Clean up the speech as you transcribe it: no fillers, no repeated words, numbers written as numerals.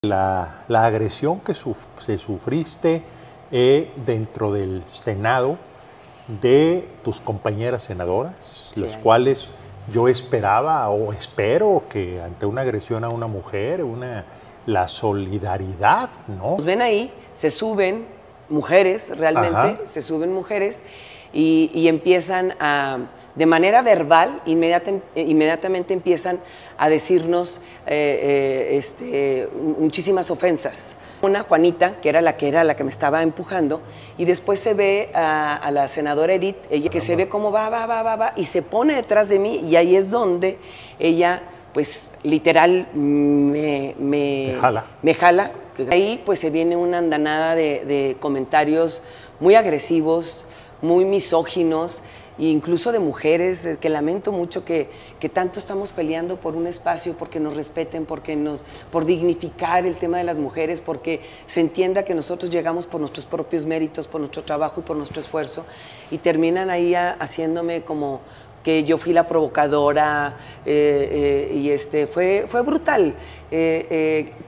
La agresión que se sufriste dentro del Senado de tus compañeras senadoras, Sí, las cuales yo esperaba o espero que ante una agresión a una mujer, la solidaridad, ¿no? nos ven ahí, se suben mujeres, realmente, Ajá. se suben mujeres y empiezan a, de manera verbal, inmediatamente empiezan a decirnos muchísimas ofensas. Una, Juanita, que era la que me estaba empujando, y después se ve a la senadora Edith, ella que se ve cómo va, y se pone detrás de mí, y ahí es donde ella, pues, literal, Te jala. me jala. Ahí, pues, se viene una andanada de comentarios muy agresivos, muy misóginos, e incluso de mujeres, que lamento mucho que tanto estamos peleando por un espacio, porque nos respeten, por dignificar el tema de las mujeres, porque se entienda que nosotros llegamos por nuestros propios méritos, por nuestro trabajo y por nuestro esfuerzo, y terminan ahí haciéndome como que yo fui la provocadora, y fue brutal.